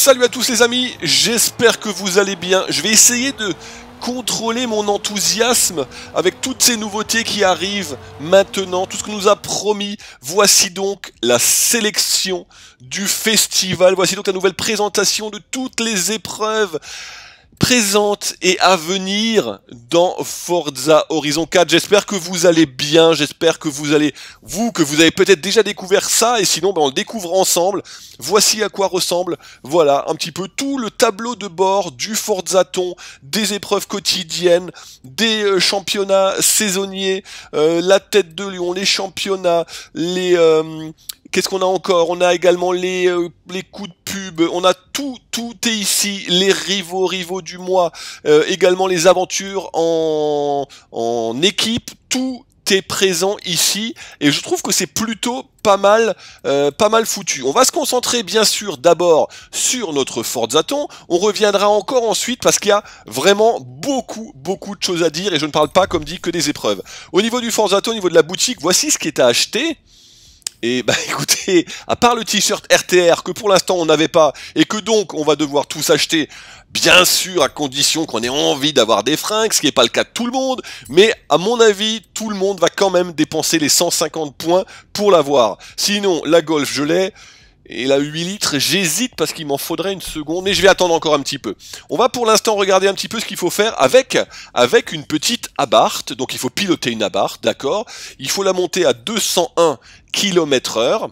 Salut à tous les amis, j'espère que vous allez bien. Je vais essayer de contrôler mon enthousiasme avec toutes ces nouveautés qui arrivent maintenant, tout ce que nous a promis. Voici donc la sélection du festival, voici donc la nouvelle présentation de toutes les épreuves présentes et à venir dans Forza Horizon 4. J'espère que vous allez bien, j'espère que vous allez, que vous avez peut-être déjà découvert ça, et sinon on le découvre ensemble. Voici à quoi ressemble, voilà, un petit peu tout le tableau de bord du Forzaton, des épreuves quotidiennes, des championnats saisonniers, la tête de lion, les championnats, les... Qu'est-ce qu'on a encore? On a également les coups de pub, on a tout est ici, les rivaux du mois, également les aventures en équipe, tout est présent ici, et je trouve que c'est plutôt pas mal foutu. On va se concentrer bien sûr d'abord sur notre Forzaton, on reviendra encore ensuite parce qu'il y a vraiment beaucoup de choses à dire, et je ne parle pas comme dit que des épreuves. Au niveau du Forzaton, au niveau de la boutique, voici ce qui est à acheter. Et bah écoutez, à part le t-shirt RTR que pour l'instant on n'avait pas et que donc on va devoir tous acheter, bien sûr à condition qu'on ait envie d'avoir des fringues, ce qui n'est pas le cas de tout le monde, mais à mon avis tout le monde va quand même dépenser les 150 points pour l'avoir. Sinon la Golf je l'ai, et la 8 litres j'hésite parce qu'il m'en faudrait une seconde, mais je vais attendre encore un petit peu. On va pour l'instant regarder un petit peu ce qu'il faut faire avec une petite Abarth, donc il faut piloter une Abarth, d'accord. Il faut la monter à 201 km/h.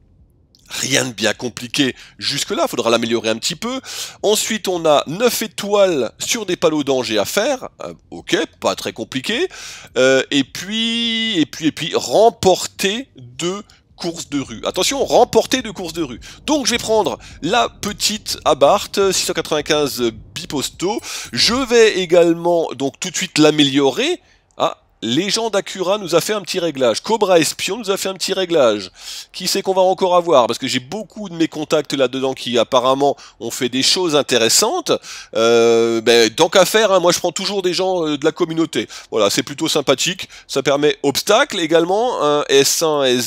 Rien de bien compliqué jusque-là, il faudra l'améliorer un petit peu. Ensuite, on a 9 étoiles sur des panneaux danger à faire. Ok, pas très compliqué. Et puis, remporter 2 courses de rue. Attention, remporter 2 courses de rue. Donc, je vais prendre la petite Abarth 695 biposto. Je vais également, donc, tout de suite l'améliorer. Ah, Légende Acura nous a fait un petit réglage. Cobra Espion nous a fait un petit réglage. Qui c'est qu'on va encore avoir? Parce que j'ai beaucoup de mes contacts là-dedans qui apparemment ont fait des choses intéressantes. Tant qu'à faire, hein, moi je prends toujours des gens de la communauté. Voilà, c'est plutôt sympathique. Ça permet obstacle également, un S1,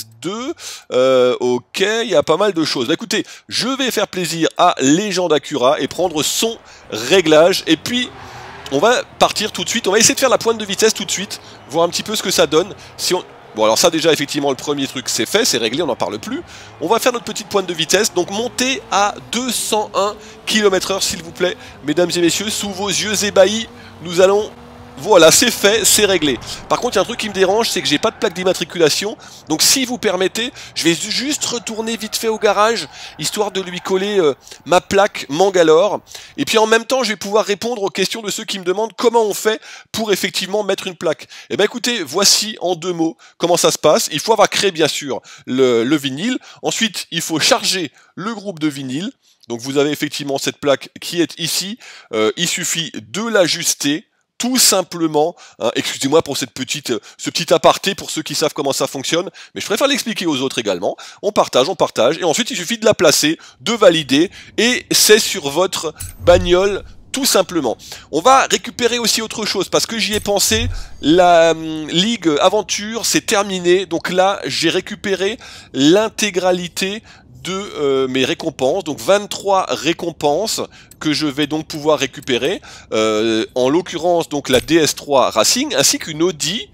S2. Ok, il y a pas mal de choses. Bah, écoutez, je vais faire plaisir à Légende Acura et prendre son réglage. Et puis... on va partir tout de suite, on va essayer de faire la pointe de vitesse tout de suite, voir un petit peu ce que ça donne. Si on... Bon alors ça déjà effectivement le premier truc c'est fait, c'est réglé, on n'en parle plus. On va faire notre petite pointe de vitesse, donc monter à 201 km/h s'il vous plaît, mesdames et messieurs, sous vos yeux ébahis, nous allons... Voilà, c'est fait, c'est réglé. Par contre, il y a un truc qui me dérange, c'est que j'ai pas de plaque d'immatriculation. Donc si vous permettez, je vais juste retourner vite fait au garage, histoire de lui coller ma plaque Mangalore. Et puis en même temps, je vais pouvoir répondre aux questions de ceux qui me demandent comment on fait pour effectivement mettre une plaque. Eh ben écoutez, voici en 2 mots comment ça se passe. Il faut avoir créé bien sûr le vinyle. Ensuite, il faut charger le groupe de vinyle. Donc vous avez effectivement cette plaque qui est ici. Il suffit de l'ajuster. Tout simplement, hein, excusez-moi pour ce petit aparté pour ceux qui savent comment ça fonctionne, mais je préfère l'expliquer aux autres également. On partage, et ensuite il suffit de la placer, de valider, et c'est sur votre bagnole tout simplement. On va récupérer aussi autre chose, parce que j'y ai pensé, la Ligue Aventure c'est terminé, donc là j'ai récupéré l'intégralité de mes récompenses, donc 23 récompenses que je vais donc pouvoir récupérer, en l'occurrence donc la DS3 Racing ainsi qu'une Audi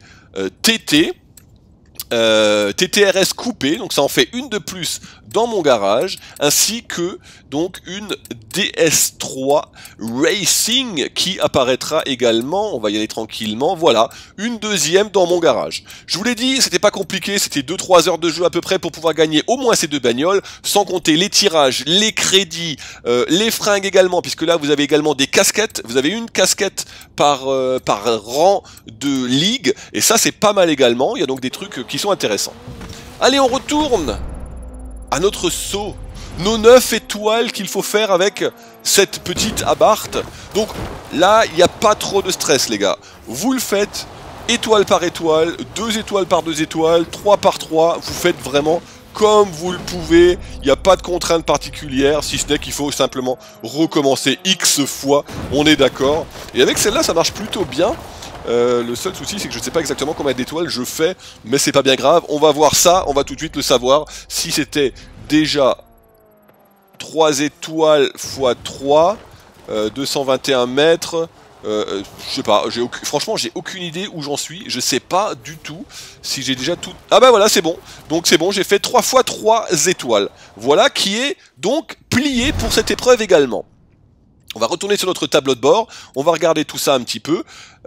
TT TTRS coupée, donc ça en fait une de plus dans mon garage, ainsi que donc une DS3 Racing qui apparaîtra également, on va y aller tranquillement, voilà, une deuxième dans mon garage. Je vous l'ai dit, c'était pas compliqué, c'était 2-3 heures de jeu à peu près pour pouvoir gagner au moins ces 2 bagnoles, sans compter les tirages, les crédits, les fringues également, puisque là vous avez également des casquettes, vous avez une casquette par rang de ligue, et ça c'est pas mal également, il y a donc des trucs qui sont intéressants. Allez, on retourne à notre saut, nos 9 étoiles qu'il faut faire avec cette petite Abarth. Donc là, il n'y a pas trop de stress les gars. Vous le faites étoile par étoile, 2 étoiles par 2 étoiles, 3 par 3, vous faites vraiment comme vous le pouvez, il n'y a pas de contrainte particulière, si ce n'est qu'il faut simplement recommencer X fois, on est d'accord. Et avec celle-là, ça marche plutôt bien. Le seul souci c'est que je ne sais pas exactement combien d'étoiles je fais, mais c'est pas bien grave, on va voir ça, on va tout de suite le savoir, si c'était déjà 3 étoiles x 3, 221 mètres. Je sais pas, franchement j'ai aucune idée où j'en suis, je sais pas du tout si j'ai déjà tout... Ah bah voilà, c'est bon, donc c'est bon, j'ai fait 3 x 3 étoiles, voilà qui est donc plié pour cette épreuve également. On va retourner sur notre tableau de bord, on va regarder tout ça un petit peu.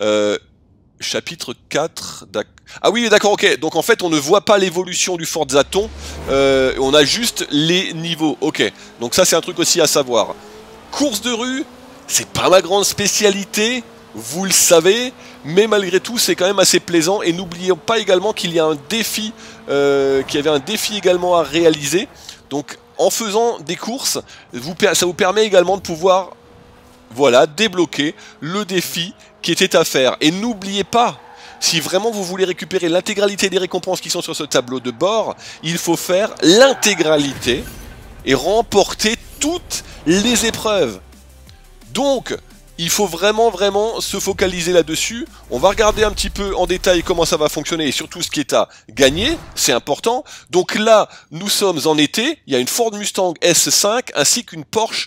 Chapitre 4, ah oui d'accord, ok, donc en fait on ne voit pas l'évolution du Forzaton, on a juste les niveaux, ok, donc ça c'est un truc aussi à savoir. Course de rue, c'est pas ma grande spécialité, vous le savez, mais malgré tout c'est quand même assez plaisant, et n'oublions pas également qu'il y a un défi, qu'il y avait un défi également à réaliser, donc en faisant des courses, ça vous permet également de pouvoir, voilà, débloquer le défi qui était à faire, et n'oubliez pas, si vraiment vous voulez récupérer l'intégralité des récompenses qui sont sur ce tableau de bord, il faut faire l'intégralité et remporter toutes les épreuves. Donc, il faut vraiment se focaliser là-dessus. On va regarder un petit peu en détail comment ça va fonctionner et surtout ce qui est à gagner, c'est important. Donc là, nous sommes en été, il y a une Ford Mustang S5 ainsi qu'une Porsche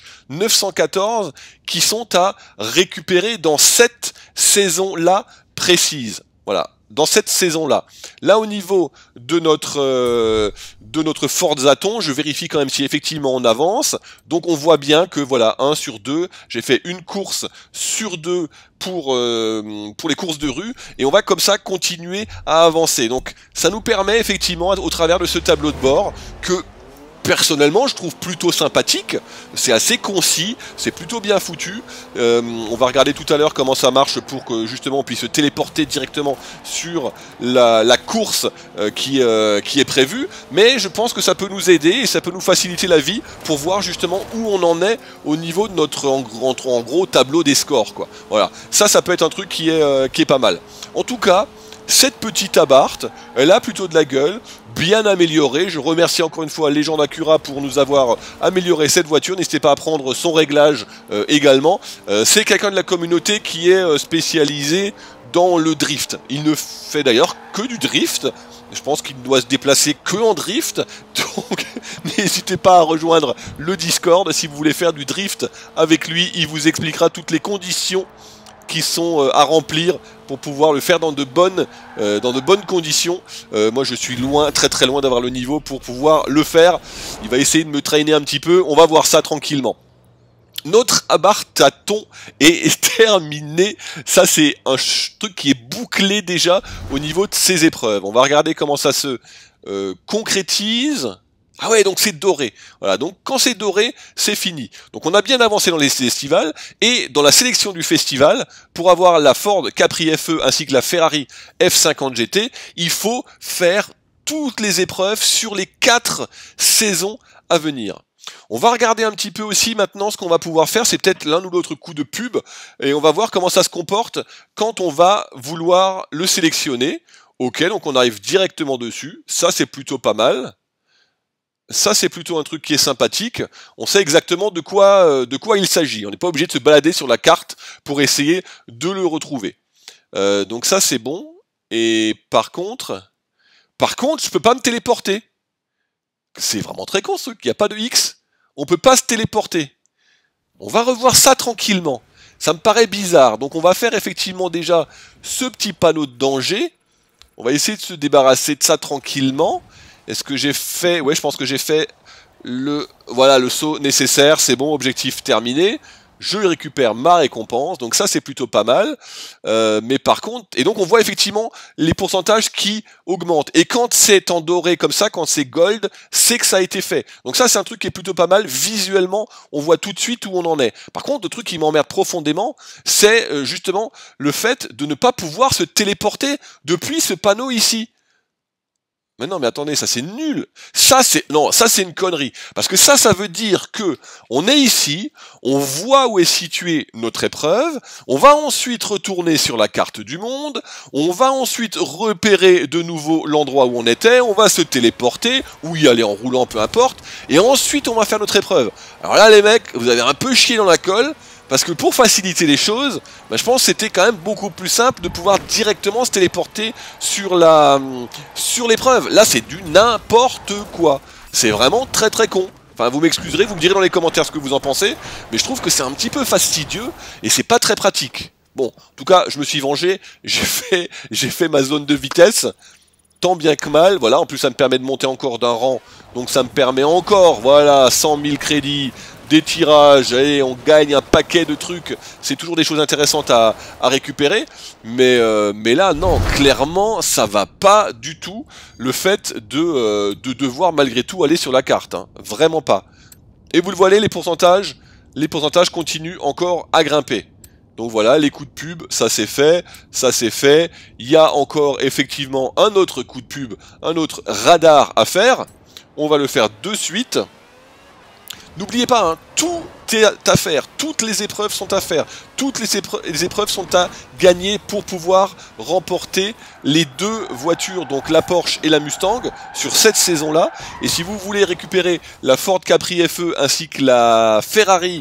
914 qui sont à récupérer dans cette saison-là précise. Voilà. Dans cette saison-là. Là, au niveau de notre Forzaton, je vérifie quand même si effectivement on avance. Donc on voit bien que voilà, 1 sur 2, j'ai fait une course sur 2 pour les courses de rue, et on va comme ça continuer à avancer. Donc ça nous permet effectivement, au travers de ce tableau de bord, que personnellement je trouve plutôt sympathique, c'est assez concis, c'est plutôt bien foutu. On va regarder tout à l'heure comment ça marche pour que justement on puisse se téléporter directement sur la course qui est prévue, mais je pense que ça peut nous aider et ça peut nous faciliter la vie pour voir justement où on en est au niveau de notre en gros tableau des scores, quoi. Voilà, ça peut être un truc qui est pas mal. En tout cas, cette petite Abarth, elle a plutôt de la gueule, bien améliorée. Je remercie encore une fois Legend Acura pour nous avoir amélioré cette voiture. N'hésitez pas à prendre son réglage également. C'est quelqu'un de la communauté qui est spécialisé dans le drift. Il ne fait d'ailleurs que du drift. Je pense qu'il doit se déplacer que en drift. Donc n'hésitez pas à rejoindre le Discord si vous voulez faire du drift avec lui. Il vous expliquera toutes les conditions qui sont à remplir pour pouvoir le faire dans de bonnes conditions. Moi je suis loin, très loin d'avoir le niveau pour pouvoir le faire. Il va essayer de me traîner un petit peu, on va voir ça tranquillement. Notre Abarthaton est terminé. Ça c'est un truc qui est bouclé déjà au niveau de ces épreuves. On va regarder comment ça se concrétise. Ah ouais, donc c'est doré. Voilà, donc quand c'est doré, c'est fini. Donc on a bien avancé dans les festivals, et dans la sélection du festival, pour avoir la Ford Capri FE ainsi que la Ferrari F50 GT, il faut faire toutes les épreuves sur les 4 saisons à venir. On va regarder un petit peu aussi maintenant ce qu'on va pouvoir faire, c'est peut-être l'un ou l'autre coup de pub, et on va voir comment ça se comporte quand on va vouloir le sélectionner. Ok, donc on arrive directement dessus, ça c'est plutôt pas mal. Ça c'est plutôt un truc qui est sympathique, on sait exactement de quoi il s'agit, on n'est pas obligé de se balader sur la carte pour essayer de le retrouver. Donc ça c'est bon, et par contre je peux pas me téléporter. C'est vraiment très con ce truc, il n'y a pas de X, on peut pas se téléporter. On va revoir ça tranquillement, ça me paraît bizarre, donc on va faire effectivement déjà ce petit panneau de danger, on va essayer de se débarrasser de ça tranquillement. Est-ce que j'ai fait... Ouais, je pense que j'ai fait le saut nécessaire, c'est bon, objectif terminé. Je récupère ma récompense, donc ça c'est plutôt pas mal. Mais par contre... Et donc on voit effectivement les pourcentages qui augmentent. Et quand c'est en doré comme ça, quand c'est gold, c'est que ça a été fait. Donc ça c'est un truc qui est plutôt pas mal. Visuellement, on voit tout de suite où on en est. Par contre, le truc qui m'emmerde profondément, c'est justement le fait de ne pas pouvoir se téléporter depuis ce panneau ici. Mais non, mais attendez, ça c'est nul. Ça c'est une connerie. Parce que ça veut dire que on est ici, on voit où est située notre épreuve, on va ensuite retourner sur la carte du monde, on va ensuite repérer de nouveau l'endroit où on était, on va se téléporter, ou y aller en roulant, peu importe, et ensuite on va faire notre épreuve. Alors là les mecs, vous avez un peu chié dans la colle, parce que pour faciliter les choses, je pense que c'était quand même beaucoup plus simple de pouvoir directement se téléporter sur l'épreuve. Là, c'est du n'importe quoi. C'est vraiment très con. Enfin, vous m'excuserez, vous me direz dans les commentaires ce que vous en pensez, mais je trouve que c'est un petit peu fastidieux et c'est pas très pratique. Bon, en tout cas, je me suis vengé, j'ai fait ma zone de vitesse, tant bien que mal, voilà, en plus ça me permet de monter encore d'un rang, donc ça me permet encore, voilà, 100 000 crédits, des tirages, et on gagne un paquet de trucs, c'est toujours des choses intéressantes à récupérer, mais là, non, clairement, ça va pas du tout, le fait de devoir malgré tout aller sur la carte, hein, vraiment pas. Et vous le voyez, les pourcentages continuent encore à grimper. Donc voilà, les coups de pub, ça c'est fait, ça c'est fait. Il y a encore effectivement un autre coup de pub, un autre radar à faire. On va le faire de suite. N'oubliez pas, hein, tout est à faire, toutes les épreuves sont à faire, toutes les épreuves sont à gagner pour pouvoir remporter les deux voitures, donc la Porsche et la Mustang, sur cette saison-là. Et si vous voulez récupérer la Ford Capri FE ainsi que la Ferrari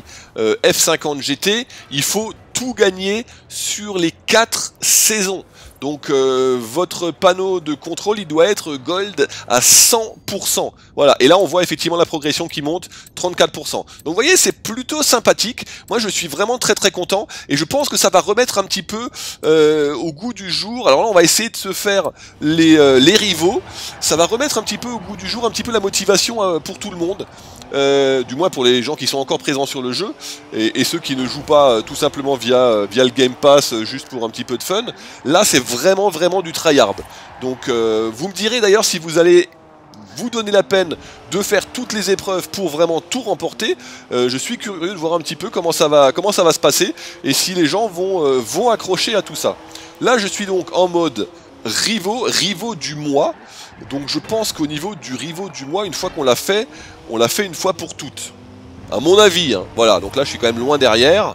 F50 GT, il faut tout gagner sur les 4 saisons. Donc votre panneau de contrôle, il doit être gold à 100%. Voilà, et là on voit effectivement la progression qui monte, 34%. Donc vous voyez, c'est plutôt sympathique. Moi je suis vraiment très très content, et je pense que ça va remettre un petit peu au goût du jour. Alors là on va essayer de se faire les rivaux. Ça va remettre un petit peu au goût du jour, un petit peu la motivation pour tout le monde. Du moins pour les gens qui sont encore présents sur le jeu, et ceux qui ne jouent pas tout simplement via le Game Pass juste pour un petit peu de fun. Là c'est vraiment du tryhard. Donc vous me direz d'ailleurs si vous allez vous donner la peine de faire toutes les épreuves pour vraiment tout remporter. Je suis curieux de voir un petit peu comment ça va se passer, et si les gens vont accrocher à tout ça. Là je suis donc en mode rivaux du mois. Donc je pense qu'au niveau du rivaux du mois, une fois qu'on l'a fait, on l'a fait une fois pour toutes. À mon avis, hein. Voilà, donc là je suis quand même loin derrière.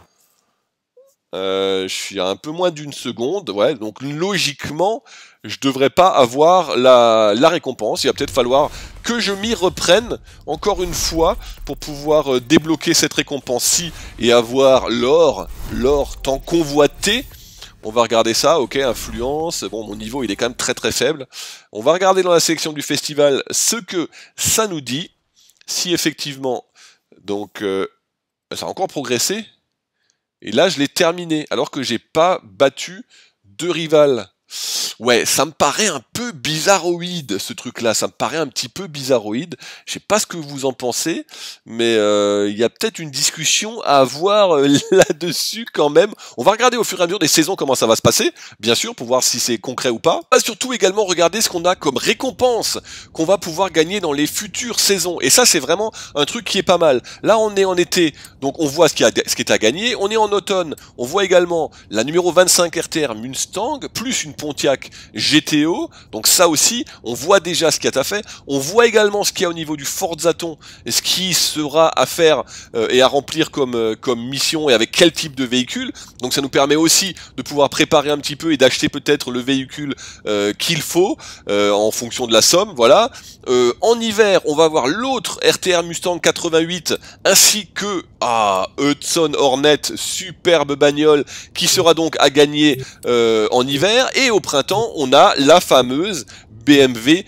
Je suis à un peu moins d'une seconde, ouais, donc logiquement, je devrais pas avoir la récompense. Il va peut-être falloir que je m'y reprenne encore une fois pour pouvoir débloquer cette récompense-ci et avoir l'or tant convoité. On va regarder ça, ok, influence, bon mon niveau il est quand même très faible. On va regarder dans la sélection du festival ce que ça nous dit, si effectivement, donc ça a encore progressé, et là je l'ai terminé, alors que j'ai pas battu de rival. Ouais, ça me paraît un peu bizarroïde ce truc-là, ça me paraît un petit peu bizarroïde. Je sais pas ce que vous en pensez, mais il y a peut-être une discussion à avoir là-dessus quand même. On va regarder au fur et à mesure des saisons comment ça va se passer, bien sûr, pour voir si c'est concret ou pas. On va surtout également regarder ce qu'on a comme récompense qu'on va pouvoir gagner dans les futures saisons. Et ça, c'est vraiment un truc qui est pas mal. Là, on est en été, donc on voit ce qui est à gagner. On est en automne, on voit également la numéro 25 RTR Mustang, plus une Pontiac GTO, donc ça aussi, on voit déjà ce qu'il y a à faire, on voit également ce qu'il y a au niveau du Forzaton, et ce qui sera à faire et à remplir comme mission, et avec quel type de véhicule, donc ça nous permet aussi de pouvoir préparer un petit peu et d'acheter peut-être le véhicule qu'il faut, en fonction de la somme, voilà. En hiver, on va avoir l'autre RTR Mustang 88, ainsi que Hudson Hornet, superbe bagnole, qui sera donc à gagner en hiver, et au printemps, on a la fameuse BMW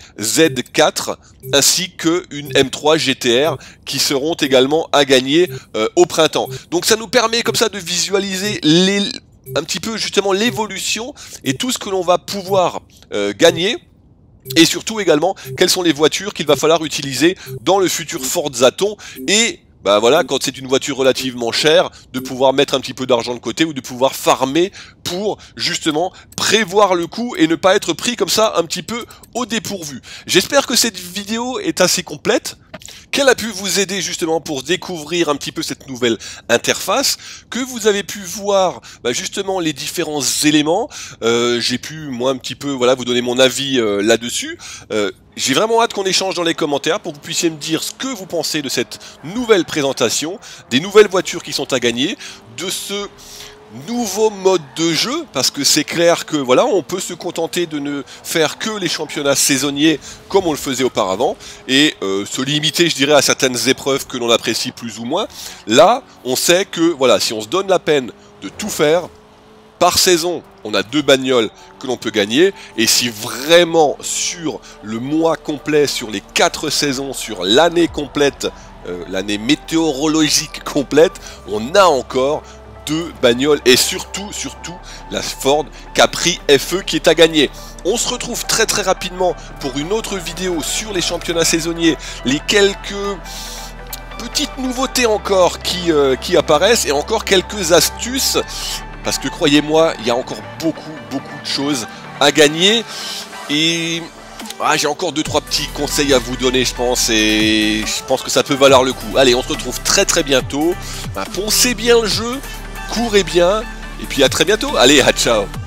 Z4 ainsi qu'une M3 GTR qui seront également à gagner au printemps. Donc ça nous permet comme ça de visualiser un petit peu justement l'évolution et tout ce que l'on va pouvoir gagner. Et surtout également, quelles sont les voitures qu'il va falloir utiliser dans le futur Forzaton, et bah voilà, quand c'est une voiture relativement chère, de pouvoir mettre un petit peu d'argent de côté, ou de pouvoir farmer pour justement prévoir le coup et ne pas être pris comme ça un petit peu au dépourvu. J'espère que cette vidéo est assez complète, qu'elle a pu vous aider justement pour découvrir un petit peu cette nouvelle interface, que vous avez pu voir justement les différents éléments. J'ai pu moi un petit peu voilà vous donner mon avis là-dessus. J'ai vraiment hâte qu'on échange dans les commentaires pour que vous puissiez me dire ce que vous pensez de cette nouvelle présentation, des nouvelles voitures qui sont à gagner, de ce nouveau mode de jeu, parce que c'est clair que voilà, on peut se contenter de ne faire que les championnats saisonniers comme on le faisait auparavant, et se limiter, je dirais, à certaines épreuves que l'on apprécie plus ou moins. Là, on sait que voilà, si on se donne la peine de tout faire, par saison, on a 2 bagnoles que l'on peut gagner, et si vraiment sur le mois complet, sur les 4 saisons, sur l'année complète, l'année météorologique complète, on a encore 2 bagnoles et surtout la Ford Capri FE qui est à gagner. On se retrouve très rapidement pour une autre vidéo sur les championnats saisonniers, les quelques petites nouveautés encore qui apparaissent et encore quelques astuces, parce que croyez-moi, il y a encore beaucoup de choses à gagner et j'ai encore 2-3 petits conseils à vous donner, je pense, et je pense que ça peut valoir le coup. Allez, on se retrouve très bientôt. Poncez bien le jeu, courez bien, et puis à très bientôt. Allez, ciao.